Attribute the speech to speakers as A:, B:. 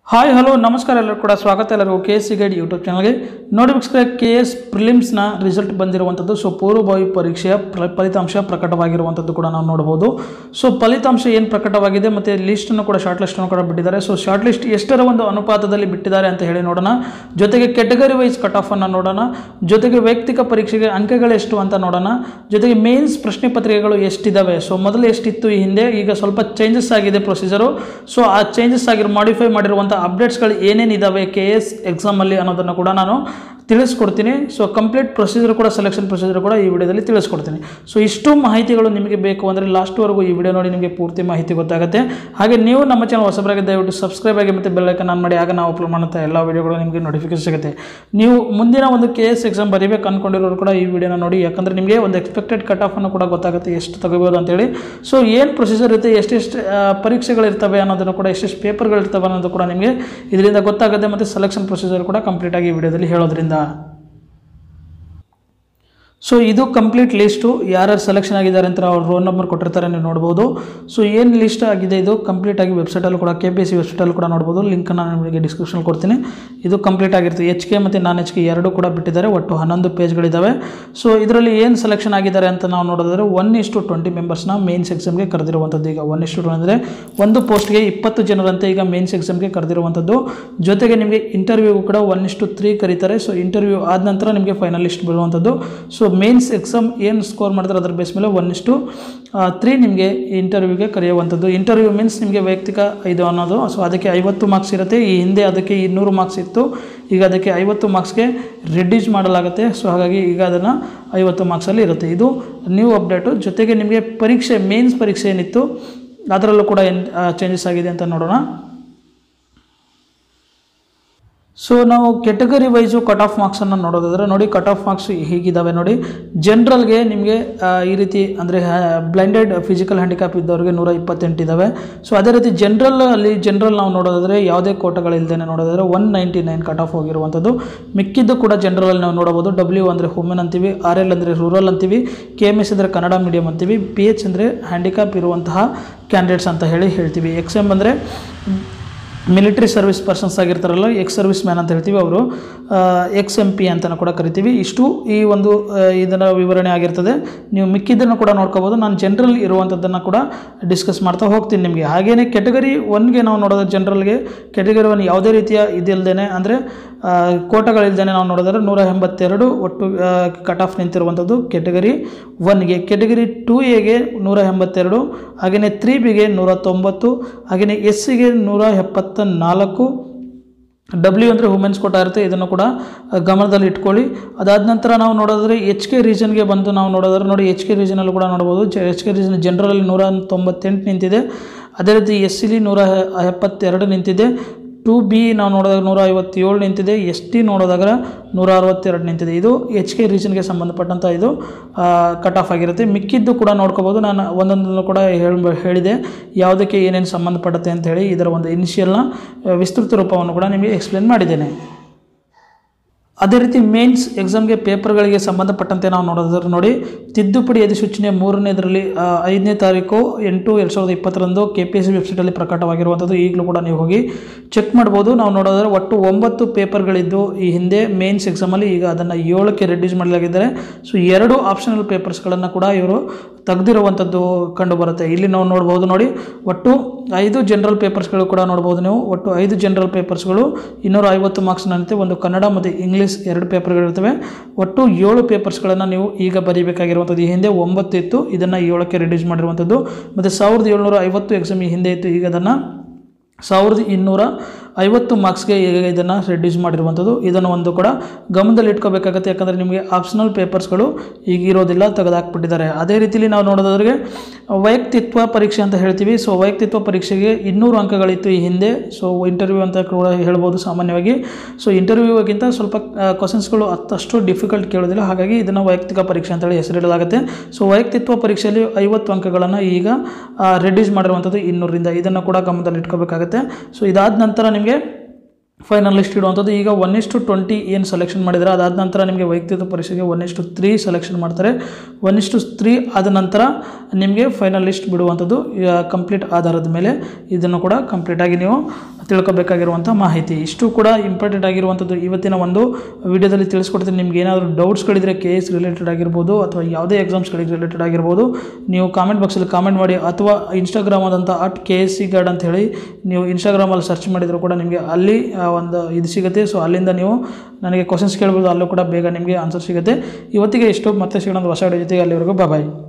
A: Hi hello ನಮಸ್ಕಾರ ಎಲ್ಲರೂ ಕೂಡ ಸ್ವಾಗತ ಎಲ್ಲರಿಗೂ KSC ಗೈಡ್ ಯೂಟ್ಯೂಬ್ ಚಾನಲ್ಗೆ ನೋಡಿ ವೀಕ್ಷಕರೇ KS ಪ್ರಿಲಿಮ್ಸ್ನ ರಿಸಲ್ಟ್ ಬಂದಿರುವಂಥದ್ದು. ಸೊ ಪೂರ್ವಭಾವಿ ಪರೀಕ್ಷೆಯ ಫಲಿತಾಂಶ ಪ್ರಕಟವಾಗಿರುವಂಥದ್ದು ಕೂಡ ನಾವು ನೋಡಬಹುದು. ಸೊ ಫಲಿತಾಂಶ ಏನು ಪ್ರಕಟವಾಗಿದೆ ಮತ್ತು ಲಿಸ್ಟನ್ನು ಕೂಡ ಶಾರ್ಟ್ ಲಿಸ್ಟನ್ನು ಕೂಡ ಬಿಟ್ಟಿದ್ದಾರೆ. ಸೊ ಶಾರ್ಟ್ ಲಿಸ್ಟ್ ಎಷ್ಟರ ಒಂದು ಅನುಪಾತದಲ್ಲಿ ಬಿಟ್ಟಿದ್ದಾರೆ ಅಂತ ಹೇಳಿ ನೋಡೋಣ. ಜೊತೆಗೆ ಕ್ಯಾಟಗರಿ ವೈಸ್ ಕಟ್ ಆಫ್ ಅನ್ನು ನೋಡೋಣ. ಜೊತೆಗೆ ವೈಯಕ್ತಿಕ ಪರೀಕ್ಷೆಗೆ ಅಂಕಗಳು ಎಷ್ಟು ಅಂತ ನೋಡೋಣ. ಜೊತೆಗೆ ಮೇನ್ಸ್ ಪ್ರಶ್ನೆ ಪತ್ರಿಕೆಗಳು ಎಷ್ಟಿದ್ದಾವೆ, ಸೊ ಮೊದಲು ಎಷ್ಟಿತ್ತು ಈ ಹಿಂದೆ, ಈಗ ಸ್ವಲ್ಪ ಚೇಂಜಸ್ ಆಗಿದೆ ಪ್ರೊಸೀಜರು. ಸೊ ಆ ಚೇಂಜಸ್ ಆಗಿರೋ ಮಾಡಿಫೈ ಮಾಡಿರುವಂಥ ಅಪ್ಡೇಟ್ಸ್ಗಳು ಏನೇನಿದ್ದಾವೆ KS ಎಕ್ಸಾಮಲ್ಲಿ ಅನ್ನೋದನ್ನು ಕೂಡ ನಾನು ತಿಳಿಸ್ಕೊಡ್ತೀನಿ. ಸೊ ಕಂಪ್ಲೀಟ್ ಪ್ರೊಸೀಜರ್ ಕೂಡ ಸೆಲೆಕ್ಷನ್ ಪ್ರೊಸೀಜರ್ ಕೂಡ ಈ ವಿಡಿಯೋದಲ್ಲಿ ತಿಳಿಸ್ಕೊಡ್ತೀನಿ. ಸೊ ಇಷ್ಟು ಮಾಹಿತಿಗಳು ನಿಮಗೆ ಬೇಕು ಅಂದರೆ ಲಾಸ್ಟ್ವರೆಗೂ ಈ ವಿಡಿಯೋ ನೋಡಿ, ನಿಮಗೆ ಪೂರ್ತಿ ಮಾಹಿತಿ ಗೊತ್ತಾಗುತ್ತೆ. ಹಾಗೆ ನೀವು ನಮ್ಮ ಚಾನಲ್ ಹೊಸಬರಾಗಿ ದಯವಿಟ್ಟು ಸಬ್ಸ್ಕ್ರೈಬ್ ಆಗಿ ಮತ್ತು ಬೆಲ್ ಐಕಾನ್ ಆನ್ ಮಾಡಿ, ಆಗ ನಾವು ಅಪ್ಲೋಡ್ ಮಾಡುತ್ತಾ ಎಲ್ಲ ವಿಡಿಯೋಗಳು ನಿಮಗೆ ನೋಟಿಫಿಕೇಶನ್ ಸಿಗುತ್ತೆ. ನೀವು ಮುಂದಿನ ಒಂದು KS ಎಕ್ಸಾಮ್ ಬರೀಬೇಕು ಅಂದ್ಕೊಂಡಿರೋರು ಕೂಡ ಈ ವಿಡಿಯೋನ ನೋಡಿ, ಯಾಕಂದರೆ ನಿಮಗೆ ಒಂದು ಎಕ್ಸ್ಪೆಕ್ಟೆಡ್ ಕಟ್ ಆಫನ್ನು ಕೂಡ ಗೊತ್ತಾಗುತ್ತೆ ಎಷ್ಟು ತಗೋಬೋದು ಅಂತೇಳಿ. ಸೊ ಏನು ಪ್ರೊಸೀಜರ್ ಇರುತ್ತೆ, ಎಷ್ಟೆಷ್ಟು ಪರೀಕ್ಷೆಗಳಿರ್ತವೆ ಅನ್ನೋದನ್ನು ಕೂಡ, ಎಷ್ಟೆಷ್ಟು ಪೇಪರ್ಗಳಿರ್ತವೆ ಅನ್ನೋದು ಕೂಡ ನಿಮಗೆ ಇದರಿಂದ ಗೊತ್ತಾಗುತ್ತೆ. ಮತ್ತು ಸೆಲೆಕ್ಷನ್ ಪ್ರೊಸೀಜರ್ ಕೂಡ ಕಂಪ್ಲೀಟಾಗಿ ಈ ವಿಡಿಯೋದಲ್ಲಿ ಹೇಳೋದ್ರಿಂದ. ಸೊ ಇದು ಕಂಪ್ಲೀಟ್ ಲಿಸ್ಟು, ಯಾರ್ಯಾರು ಸೆಲೆಕ್ಷನ್ ಆಗಿದ್ದಾರೆ ಅಂತ ಅವ್ರ ರೋಲ್ ನಂಬರ್ ಕೊಟ್ಟಿರ್ತಾರೆ, ನೀವು ನೋಡ್ಬೋದು. ಸೊ ಏನು ಲಿಸ್ಟ್ ಆಗಿದೆ ಇದು ಕಂಪ್ಲೀಟಾಗಿ ವೆಬ್ಸೈಟಲ್ಲೂ ಕೂಡ KPSC ವೆಬ್ಸೈಟಲ್ಲೂ ಕೂಡ ನೋಡ್ಬೋದು. ಲಿಂಕನ್ನು ನಾನು ನಿಮಗೆ ಡಿಸ್ಕ್ರಿಪ್ಷನ್ ಕೊಡ್ತೀನಿ. ಇದು ಕಂಪ್ಲೀಟ್ ಆಗಿರ್ತದೆ. HK ಮತ್ತು ನಾನ್ HK ಎರಡೂ ಕೂಡ ಬಿಟ್ಟಿದ್ದಾರೆ. ಒಟ್ಟು 11 ಪೇಜ್ಗಳಿದ್ದಾವೆ. ಸೊ ಇದರಲ್ಲಿ ಏನು ಸೆಲೆಕ್ಷನ್ ಆಗಿದ್ದಾರೆ ಅಂತ ನಾವು ನೋಡಿದ್ರೆ 1:20 ಮೆಂಬರ್ಸ್ನ ಮೇನ್ಸ್ ಎಕ್ಸಾಮ್ಗೆ ಕರೆದಿರುವಂಥದ್ದು. ಈಗ 1:20 ಅಂದರೆ ಒಂದು ಪೋಸ್ಟ್ಗೆ 20 ಜನರಂತೆ ಈಗ ಮೇನ್ಸ್ ಎಕ್ಸಾಮ್ಗೆ ಕರೆದಿರುವಂಥದ್ದು. ಜೊತೆಗೆ ನಿಮಗೆ ಇಂಟರ್ವ್ಯೂಗೂ ಕೂಡ 1:3 ಕರೀತಾರೆ. ಸೊ ಇಂಟರ್ವ್ಯೂ ಆದ ನಂತರ ನಿಮಗೆ ಫೈನಲ್ ಲಿಸ್ಟ್ ಬರುವಂಥದ್ದು. ಸೊ ಮೇನ್ಸ್ ಎಕ್ಸಾಮ್ ಏನು ಸ್ಕೋರ್ ಮಾಡ್ತಾರೆ ಅದರ ಬೇಸ್ ಮೇಲೆ 1:3 ನಿಮಗೆ ಇಂಟರ್ವ್ಯೂಗೆ ಕರೆಯುವಂಥದ್ದು. ಇಂಟರ್ವ್ಯೂ ಮೀನ್ಸ್ ನಿಮಗೆ ವೈಯಕ್ತಿಕ ಇದು ಅನ್ನೋದು. ಸೊ ಅದಕ್ಕೆ 50 ಮಾರ್ಕ್ಸ್ ಇರುತ್ತೆ. ಈ ಹಿಂದೆ ಅದಕ್ಕೆ 200 ಮಾರ್ಕ್ಸ್ ಇತ್ತು, ಈಗ ಅದಕ್ಕೆ 50 ಮಾರ್ಕ್ಸ್ಗೆ ರಿಡ್ಯೂಸ್ ಮಾಡಲಾಗುತ್ತೆ. ಸೊ ಹಾಗಾಗಿ ಈಗ ಅದನ್ನು 50 ಮಾರ್ಕ್ಸಲ್ಲಿ ಇರುತ್ತೆ. ಇದು ನ್ಯೂ ಅಪ್ಡೇಟು. ಜೊತೆಗೆ ನಿಮಗೆ ಪರೀಕ್ಷೆ ಮೇನ್ಸ್ ಪರೀಕ್ಷೆ ಏನಿತ್ತು ಅದರಲ್ಲೂ ಕೂಡ ಏನು ಚೇಂಜಸ್ ಆಗಿದೆ ಅಂತ ನೋಡೋಣ. ಸೊ ನಾವು ಕ್ಯಾಟಗರಿ ವೈಸು ಕಟ್ ಆಫ್ ಮಾರ್ಕ್ಸನ್ನು ನೋಡೋದಾದರೆ ನೋಡಿ, ಕಟ್ ಆಫ್ ಮಾರ್ಕ್ಸ್ ಹೀಗಿದ್ದಾವೆ ನೋಡಿ. ಜನರಲ್ಗೆ ನಿಮಗೆ ಈ ರೀತಿ ಅಂದರೆ ಬ್ಲೈಂಡೆಡ್ ಫಿಸಿಕಲ್ ಹ್ಯಾಂಡಿಕ್ಯಾಪ್ ಇದ್ದವ್ರಿಗೆ 128 ಇದ್ದಾವೆ. ಸೊ ಅದೇ ರೀತಿ ಜನರಲ್ ನಾವು ನೋಡೋದಾದರೆ ಯಾವುದೇ ಕೋಟಗಳಿಲ್ಲದೆ ನೋಡೋದಾದರೆ 199 ಕಟ್ ಆಫ್ ಹೋಗಿರುವಂಥದ್ದು. ಮಿಕ್ಕಿದ್ದು ಕೂಡ ಜನರಲ್ ನಾವು ನೋಡಬಹುದು. W ಅಂದರೆ ವುಮೆನ್ ಅಂತೀವಿ, RL ಅಂದರೆ ರೂರಲ್ ಅಂತೀವಿ, KMS ಅಂದರೆ ಕನ್ನಡ ಮೀಡಿಯಂ ಅಂತೀವಿ, PH ಅಂದರೆ ಹ್ಯಾಂಡಿಕ್ಯಾಪ್ ಇರುವಂತಹ ಕ್ಯಾಂಡಿಡೇಟ್ಸ್ ಅಂತ ಹೇಳ್ತೀವಿ. XM ಅಂದರೆ ಮಿಲಿಟರಿ ಸರ್ವಿಸ್ ಪರ್ಸನ್ಸ್ ಆಗಿರ್ತಾರಲ್ಲ, ಸರ್ವಿಸ್ ಮ್ಯಾನ್ ಅಂತ ಹೇಳ್ತೀವಿ, ಅವರು XMP ಅಂತಲೂ ಕೂಡ ಕರಿತೀವಿ. ಇಷ್ಟು ಈ ಒಂದು ಇದರ ವಿವರಣೆ ಆಗಿರ್ತದೆ. ನೀವು ಮಿಕ್ಕಿದ್ದನ್ನು ಕೂಡ ನೋಡ್ಕೋಬೋದು. ನಾನು ಜನರಲ್ ಇರುವಂಥದ್ದನ್ನು ಕೂಡ ಡಿಸ್ಕಸ್ ಮಾಡ್ತಾ ಹೋಗ್ತೀನಿ ನಿಮಗೆ. ಹಾಗೆಯೇ ಕ್ಯಾಟಗರಿ 1ಗೆ ನಾವು ನೋಡೋದು, ಜನರಲ್ಗೆ ಕ್ಯಾಟಗರಿ 1 ಯಾವುದೇ ರೀತಿಯ ಇದಿಲ್ಲದೇ ಅಂದರೆ ಕೋಟಗಳಿಲ್ಲದೇ ನಾವು ನೋಡಿದ್ರೆ 182 ಒಟ್ಟು ಕಟ್ ಆಫ್ ನಿಂತಿರುವಂಥದ್ದು ಕ್ಯಾಟಗರಿ 1ಗೆ. ಕ್ಯಾಟಗರಿ 2Aಗೆ 182, ಹಾಗೆಯೇ 3Bಗೆ 190, ಹಾಗೆಯೇ SCಗೆ 174. W ಅಂದರೆ ವುಮೆನ್ಸ್ ಕೋಟಾ ಇರುತ್ತೆ, ಇದನ್ನು ಕೂಡ ಗಮನದಲ್ಲಿ ಇಟ್ಕೊಳ್ಳಿ. ಅದಾದ ನಂತರ ನಾವು ನೋಡೋದಾದರೆ HK ರೀಜನ್ಗೆ ಬಂದು ನಾವು ನೋಡೋದಾದ್ರೆ ನೋಡಿ, HK ರೀಜನಲ್ಲೂ ಕೂಡ ನೋಡ್ಬೋದು. HK ರೀಜನ್ ಜನರಲ್ 198 ನಿಂತಿದೆ. ಅದೇ ರೀತಿ SCಲಿ 172 ನಿಂತಿದೆ. 2B ನಾವು ನೋಡಿದಾಗ 157 ನಿಂತಿದೆ. ST ನೋಡೋದಾಗ 162 ನಿಂತಿದೆ. ಇದು HK ರೀಜನ್ಗೆ ಸಂಬಂಧಪಟ್ಟಂಥ ಇದು ಕಟ್ ಆಫ್ ಆಗಿರುತ್ತೆ. ಮಿಕ್ಕಿದ್ದು ಕೂಡ ನೋಡ್ಕೋಬೋದು. ನಾನು ಒಂದೊಂದನ್ನು ಕೂಡ ಹೇಳಿದೆ ಯಾವುದಕ್ಕೆ ಏನೇನು ಸಂಬಂಧಪಡುತ್ತೆ ಅಂತ ಹೇಳಿ. ಇದರ ಒಂದು ಇನಿಷಿಯಲ್ನ ವಿಸ್ತೃತ ರೂಪವನ್ನು ಕೂಡ ನಿಮಗೆ ಎಕ್ಸ್ಪ್ಲೇನ್ ಮಾಡಿದ್ದೇನೆ. ಅದೇ ರೀತಿ ಮೇನ್ಸ್ ಎಕ್ಸಾಮ್ಗೆ ಪೇಪರ್ಗಳಿಗೆ ಸಂಬಂಧಪಟ್ಟಂತೆ ನಾವು ನೋಡೋದಾದ್ರೆ ನೋಡಿ, ತಿದ್ದುಪಡಿ ಅಧಿಸೂಚನೆ 3ನೇದರಲ್ಲಿ 5ನೇ ತಾರೀಕು 8/2020 KPSC ವೆಬ್ಸೈಟಲ್ಲಿ ಪ್ರಕಟವಾಗಿರುವಂಥದ್ದು. ಈಗಲೂ ಕೂಡ ನೀವು ಹೋಗಿ ಚೆಕ್ ಮಾಡ್ಬೋದು. ನಾವು ನೋಡೋದಾದ್ರೆ ಒಟ್ಟು 9 ಪೇಪರ್ಗಳಿದ್ದು ಈ ಹಿಂದೆ ಮೇನ್ಸ್ ಎಕ್ಸಾಮಲ್ಲಿ, ಈಗ ಅದನ್ನು 7ಕ್ಕೆ ರಿಡ್ಯೂಸ್ ಮಾಡಲಾಗಿದ್ದಾರೆ. ಸೊ 2 ಆಪ್ಷನಲ್ ಪೇಪರ್ಸ್ಗಳನ್ನು ಕೂಡ ಇವರು ತೆಗೆದಿರುವಂಥದ್ದು ಕಂಡು ಬರುತ್ತೆ. ಇಲ್ಲಿ ನಾವು ನೋಡ್ಬೋದು ನೋಡಿ, ಒಟ್ಟು 5 ಜನರಲ್ ಪೇಪರ್ಸ್ಗಳು ಕೂಡ ನೋಡ್ಬೋದು ನೀವು. ಒಟ್ಟು 5 ಜನರಲ್ ಪೇಪರ್ಸ್ಗಳು 250 ಮಾರ್ಕ್ಸ್ನಂತೆ, ಒಂದು ಕನ್ನಡ ಮತ್ತು ಇಂಗ್ಲೀಷ್ 2 ಪೇಪರ್ಗಳಿರ್ತವೆ. ಒಟ್ಟು 7 ಪೇಪರ್ಸ್ಗಳನ್ನು ನೀವು ಈಗ ಬರೀಬೇಕಾಗಿರುವಂಥದ್ದು. ಈ ಹಿಂದೆ 9 ಇತ್ತು, ಇದನ್ನು 7ಕ್ಕೆ ರಿಡ್ಯೂಸ್ ಮಾಡಿರುವಂಥದ್ದು. ಮತ್ತು 1750 ಎಕ್ಸಾಮ್ ಈ ಹಿಂದೆ ಇತ್ತು, ಈಗ ಅದನ್ನು 1250 ಮಾರ್ಕ್ಸ್ಗೆ ಈಗ ಇದನ್ನು ರಿಡ್ಯೂಸ್ ಮಾಡಿರುವಂಥದ್ದು. ಇದನ್ನು ಒಂದು ಕೂಡ ಗಮನದಲ್ಲಿ ಇಟ್ಕೋಬೇಕಾಗುತ್ತೆ, ಯಾಕಂದರೆ ನಿಮಗೆ ಆಪ್ಷನಲ್ ಪೇಪರ್ಸ್ಗಳು ಈಗ ಇರೋದಿಲ್ಲ, ತೆಗೆದುಹಾಕ್ಬಿಟ್ಟಿದ್ದಾರೆ. ಅದೇ ರೀತಿಯಲ್ಲಿ ನಾವು ನೋಡೋದಾದ್ರೆ ವೈಯಕ್ತಿತ್ವ ಪರೀಕ್ಷೆ ಅಂತ ಹೇಳ್ತೀವಿ. ಸೊ ವೈಯಕ್ತಿತ್ವ ಪರೀಕ್ಷೆಗೆ 200 ಅಂಕಗಳಿತ್ತು ಈ ಹಿಂದೆ. ಸೊ ಇಂಟರ್ವ್ಯೂ ಅಂತ ಕೂಡ ಹೇಳ್ಬೋದು ಸಾಮಾನ್ಯವಾಗಿ. ಸೊ ಇಂಟರ್ವ್ಯೂಗಿಂತ ಸ್ವಲ್ಪ ಕ್ವಶನ್ಸ್ಗಳು ಅಷ್ಟು ಡಿಫಿಕಲ್ಟ್ ಕೇಳೋದಿಲ್ಲ, ಹಾಗಾಗಿ ಇದನ್ನು ವೈಯಕ್ತಿಕ ಪರೀಕ್ಷೆ ಅಂತೇಳಿ ಹೆಸರಿಡಲಾಗುತ್ತೆ. ಸೊ ವೈಯಕ್ತಿತ್ವ ಪರೀಕ್ಷೆಯಲ್ಲಿ 50 ಅಂಕಗಳನ್ನು ಈಗ ರಿಡ್ಯೂಸ್ ಮಾಡಿರುವಂಥದ್ದು 200ರಿಂದ. ಇದನ್ನು ಕೂಡ ಗಮನದಲ್ಲಿ ಇಟ್ಕೋಬೇಕಾಗುತ್ತೆ. ಸೊ ಇದಾದ ನಂತರ ನಿಮಗೆ ಫೈನಲ್ ಲಿಸ್ಟ್ ಇಡುವಂಥದ್ದು. ಈಗ 1:20 ಏನು ಸೆಲೆಕ್ಷನ್ ಮಾಡಿದರೆ ಅದಾದ ನಂತರ ನಿಮಗೆ ವೈಯಕ್ತಿಕ ಪರೀಕ್ಷೆಗೆ 1:3 ಸೆಲೆಕ್ಷನ್ ಮಾಡ್ತಾರೆ. 1:3 ಆದ ನಂತರ ನಿಮಗೆ ಫೈನಲ್ ಲಿಸ್ಟ್ ಬಿಡುವಂಥದ್ದು ಕಂಪ್ಲೀಟ್ ಆಧಾರದ ಮೇಲೆ. ಇದನ್ನು ಕೂಡ ಕಂಪ್ಲೀಟಾಗಿ ನೀವು ತಿಳ್ಕೊಬೇಕಾಗಿರುವಂಥ ಮಾಹಿತಿ. ಇಷ್ಟು ಕೂಡ ಇಂಪಾರ್ಟೆಂಟ್ ಆಗಿರುವಂಥದ್ದು ಇವತ್ತಿನ ಒಂದು ವಿಡಿಯೋದಲ್ಲಿ ತಿಳಿಸ್ಕೊಡ್ತೀನಿ. ನಿಮ್ಗೆ ಏನಾದರೂ ಡೌಟ್ಸ್ಗಳಿದ್ರೆ KS ರಿಲೇಟೆಡ್ ಆಗಿರ್ಬೋದು ಅಥವಾ ಯಾವುದೇ ಎಕ್ಸಾಮ್ಸ್ಗಳಿಗೆ ರಿಲೇಟೆಡ್ ಆಗಿರ್ಬೋದು, ನೀವು ಕಾಮೆಂಟ್ ಬಾಕ್ಸಲ್ಲಿ ಕಾಮೆಂಟ್ ಮಾಡಿ, ಅಥವಾ ಇನ್ಸ್ಟಾಗ್ರಾಮ್ ಆದಂಥ @KSCGUIDE ಅಂತ ಹೇಳಿ ನೀವು ಇನ್ಸ್ಟಾಗ್ರಾಮಲ್ಲಿ ಸರ್ಚ್ ಮಾಡಿದರೂ ಕೂಡ ನಿಮಗೆ ಅಲ್ಲಿ ಒಂದು ಇದು ಸಿಗುತ್ತೆ. ಸೊ ಅಲ್ಲಿಂದ ನೀವು ನನಗೆ ಕ್ವಶನ್ಸ್ ಕೇಳ್ಬೋದು, ಅಲ್ಲೂ ಕೂಡ ಬೇಗ ನಿಮಗೆ ಆನ್ಸರ್ ಸಿಗುತ್ತೆ. ಇವತ್ತಿಗೆ ಇಷ್ಟು, ಮತ್ತೆ ಸಿಗೋಣ ಹೊಸ ವಿಡಿಯೋ ಜೊತೆಗೆ. ಅಲ್ಲಿವರೆಗೂ ಬಾಯ್.